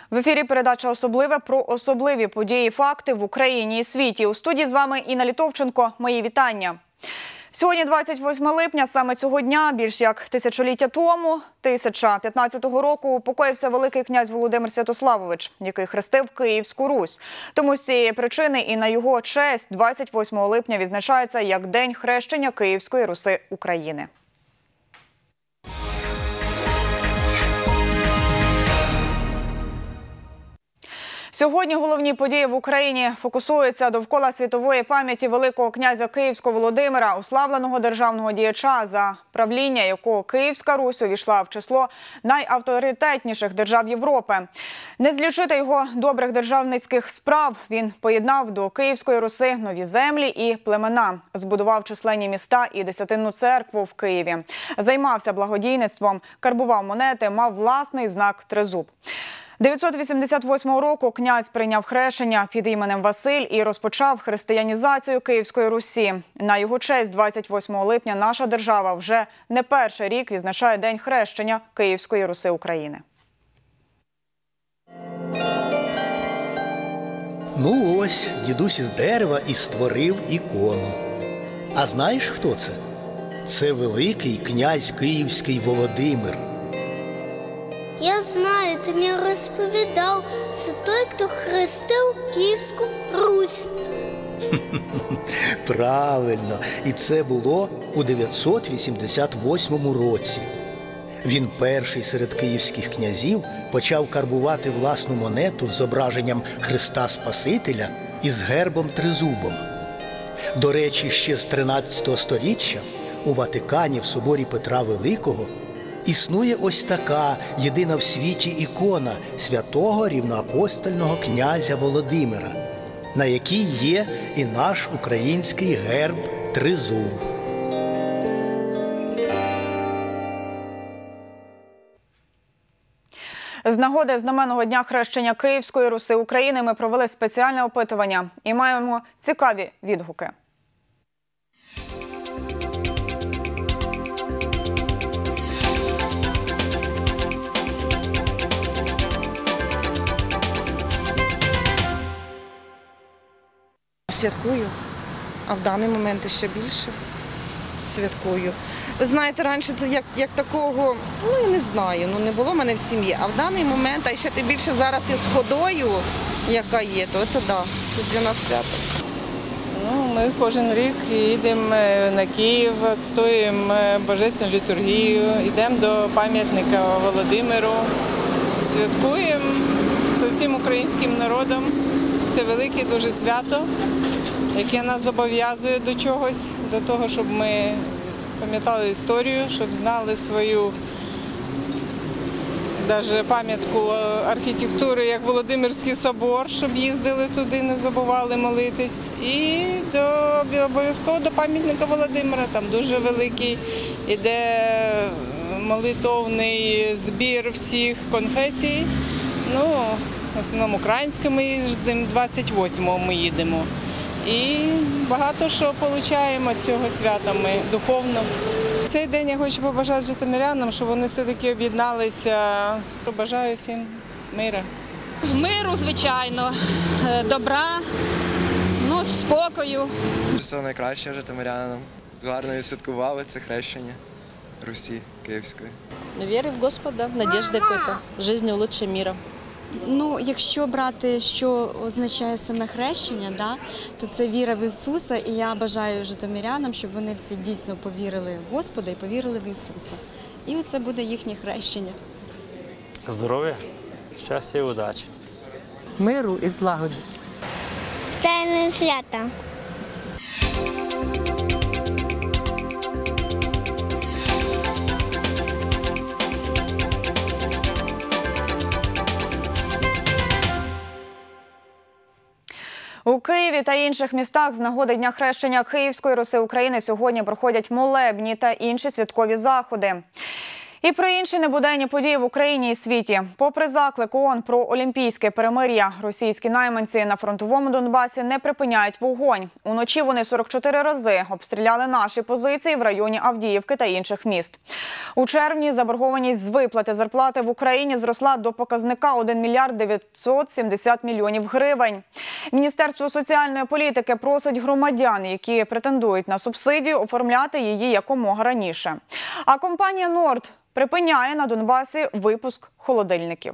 В ефірі передача «Особливе» про особливі події, факти в Україні і світі. У студії з вами Інна Літовченко. Мої вітання. Сьогодні 28 липня, саме цього дня, більш як тисячоліття тому, 1015 року, упокоївся великий князь Володимир Святославович, який хрестив Київську Русь. Тому з цієї причини і на його честь 28 липня відзначається як День хрещення Київської Руси України. Сьогодні головні події в Україні фокусуються довкола світової пам'яті великого князя Київського Володимира, уславленого державного діяча, за правління якого Київська Русь увійшла в число найавторитетніших держав Європи. Не злічити його добрих державницьких справ, він поєднав до Київської Руси нові землі і племена, збудував численні міста і десятинну церкву в Києві, займався благодійництвом, карбував монети, мав власний знак тризуб. 988 року князь прийняв хрещення під іменем Василь і розпочав християнізацію Київської Русі. На його честь 28 липня наша держава вже не перший рік відзначає День хрещення Київської Руси України. Ну ось, дідусь із дерева і створив ікону. А знаєш, хто це? Це великий князь Київський Володимир. Я знаю, ти мені розповідав, це той, хто хрестив Київську Русь. Правильно, і це було у 988 році. Він перший серед київських князів почав карбувати власну монету з зображенням Христа Спасителя із гербом тризубом. До речі, ще з 13 століття у Ватикані в соборі Петра Великого існує ось така єдина в світі ікона святого рівноапостольного князя Володимира, на якій є і наш український герб тризуб. З нагоди знаменного дня хрещення Київської Руси України ми провели спеціальне опитування і маємо цікаві відгуки. Святкую, а в даний момент ще більше святкую. Ви знаєте, раніше це як такого, я не знаю, не було в мене в сім'ї. А в даний момент, а ще тим більше зараз із ходою, яка є, то це для нас свято. Ми кожен рік їдемо на Київ, відстоюємо божественну літургію, йдемо до пам'ятника Володимиру, святкуємо з усім українським народом. Це велике дуже свято, яке нас зобов'язує до чогось, до того, щоб ми пам'ятали історію, щоб знали свою навіть пам'ятку архітектури, як Володимирський собор, щоб їздили туди, не забували молитись. І обов'язково до пам'ятника Володимира, там дуже великий, іде молитовний збір всіх конфесій. В основному українською ми їздимо, 28-го ми їдемо. І багато що отримуємо від цього свята ми духовно. Цей день я хочу побажати житомирянам, щоб вони все-таки об'єдналися. Бажаю всім миру. Миру, звичайно, добра, спокою. Все найкраще житомирянам. Гарно відсвяткували це хрещення Русі Київської. Віри в Господа, надіжди какой-то, життя лучше мира. Якщо брати, що означає саме хрещення, то це віра в Ісуса, і я бажаю житомирянам, щоб вони всі дійсно повірили в Господа і повірили в Ісуса. І оце буде їхнє хрещення. Здоров'я, щастя і удачі. Миру і злагоди. Це не свято. У Києві та інших містах з нагоди Дня хрещення Київської Руси України сьогодні проходять молебні та інші святкові заходи. І про інші небуденні події в Україні і світі. Попри заклик ООН про олімпійське перемир'я, російські найманці на фронтовому Донбасі не припиняють вогонь. Уночі вони 44 рази обстріляли наші позиції в районі Авдіївки та інших міст. У червні заборгованість з виплати зарплати в Україні зросла до показника 1 мільярд 970 мільйонів гривень. Міністерство соціальної політики просить громадян, які претендують на субсидію, оформляти її якомога раніше. А компанія «Норд» припиняє на Донбасі випуск холодильників.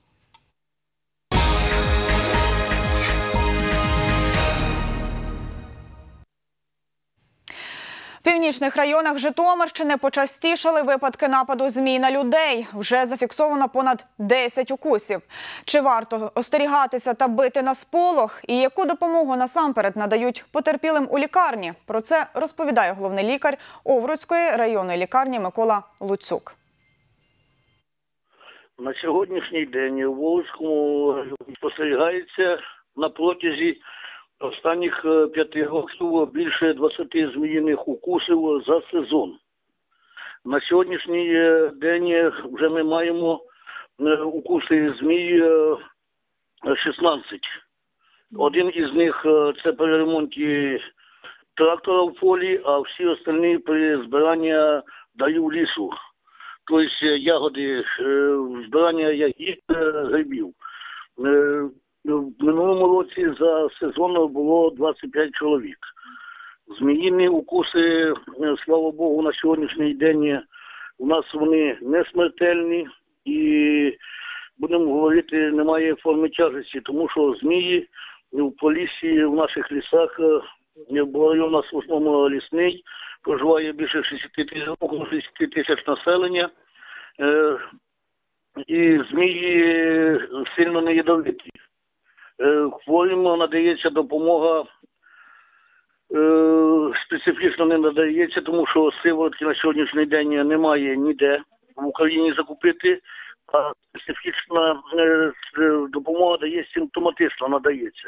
В північних районах Житомирщини почастішали випадки нападу змій на людей. Вже зафіксовано понад 10 укусів. Чи варто остерігатися та бити на сполох? І яку допомогу насамперед надають потерпілим у лікарні? Про це розповідає головний лікар Овруцької районної лікарні Микола Луцюк. На сьогоднішній день у Волинському спостерігається на протязі останніх 5 років більше 20 зміїних укусів за сезон. На сьогоднішній день вже ми маємо укуси змій 16. Один із них – це при ремонті трактора в полі, а всі остальні при збиранні даю лісу. Тобто ягоди, збирання ягід, грибів. В минулому році за сезон було 25 чоловік. Зміїні укуси, слава Богу, на сьогоднішній день у нас вони не смертельні і, будемо говорити, немає форми тяжесті, тому що змії в полісі, в наших лісах, район у нас в основному лісний, проживає більше 60 тисяч населення, і змії сильно не ядовиті. Хворим надається допомога, специфічно не надається, тому що сиворотки на сьогоднішній день немає ніде в Україні закупити, а специфічна допомога дає симптоматично надається.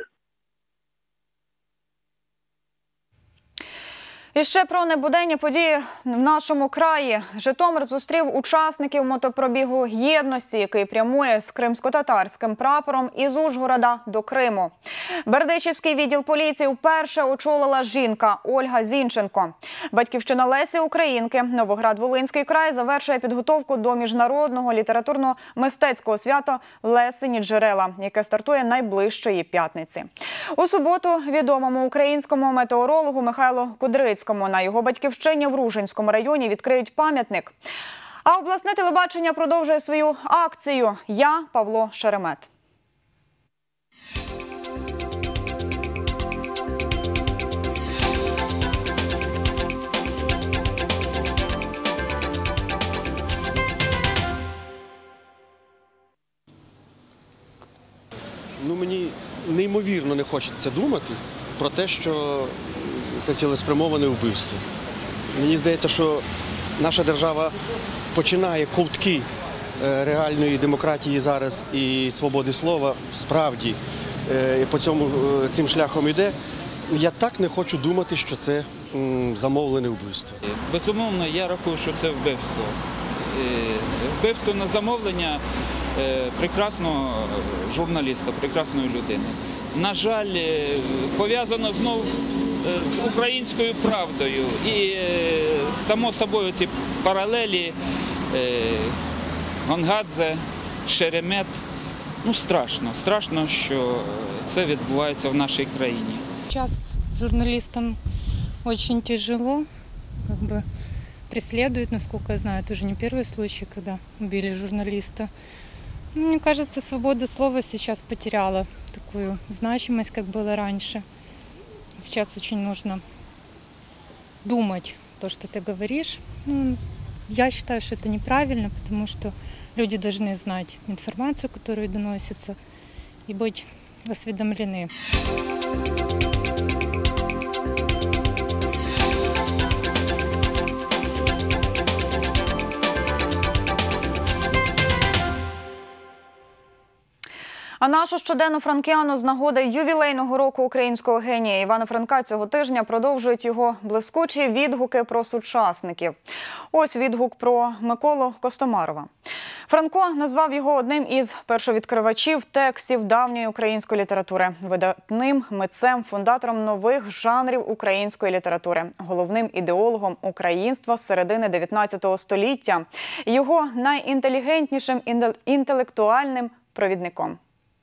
І ще про небуденні події в нашому краї. Житомир зустрів учасників мотопробігу єдності, який прямує з кримсько-татарським прапором із Ужгорода до Криму. Бердичівський відділ поліції вперше очолила жінка Ольга Зінченко. Батьківщина Лесі Українки, Новоград-Волинський край, завершує підготовку до міжнародного літературно-мистецького свята «Лесині джерела», яке стартує найближчої п'ятниці. У суботу відомому українському метеорологу Михайлу Кудрицькому на його батьківщині в Ружинському районі відкриють пам'ятник. А обласне телебачення продовжує свою акцію «Я Павло Шеремет». Мені неймовірно не хочеться думати про те, що це цілеспрямоване вбивство. Мені здається, що наша держава починає ковтки реальної демократії зараз і свободи слова, справді по цим шляхом йде. Я так не хочу думати, що це замовлене вбивство. Безумовно, я рахую, що це вбивство. Вбивство на замовлення прекрасного журналіста, прекрасної людини. На жаль, пов'язано знову з українською правдою і, само собою, ці паралелі Гонгадзе, Шеремет. Страшно, що це відбувається в нашій країні. Сейчас журналистам очень тяжело, преследуют, насколько я знаю, это уже не первый случай, когда убили журналиста. Мне кажется, свобода слова сейчас потеряла такую значимость, как было раньше. Сейчас очень нужно думать то, что ты говоришь. Я считаю, что это неправильно, потому что люди должны знать информацию, которая доносится, и быть осведомлены. А нашу щоденну франкіану з нагоди ювілейного року українського генія Івана Франка цього тижня продовжують його блискучі відгуки про сучасників. Ось відгук про Миколу Костомарова. Франко назвав його одним із першовідкривачів текстів давньої української літератури, видатним митцем, фундатором нових жанрів української літератури, головним ідеологом українства з середини 19 століття, його найінтелігентнішим інтелектуальним провідником.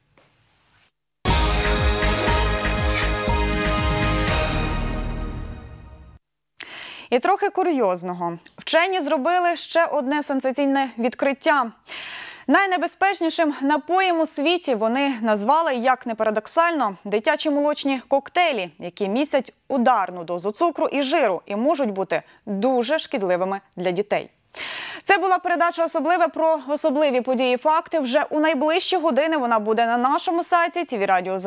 І трохи курйозного. Вчені зробили ще одне сенсаційне відкриття. Найнебезпечнішим напоєм у світі вони назвали, як не парадоксально, дитячі молочні коктейлі, які містять ударну дозу цукру і жиру і можуть бути дуже шкідливими для дітей. Це була передача «Особливе» про особливі події і факти. Вже у найближчі години вона буде на нашому сайті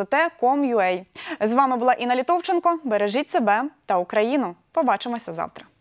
tvradio.zt.com.ua. З вами була Інна Літовченко. Бережіть себе та Україну. Побачимося завтра.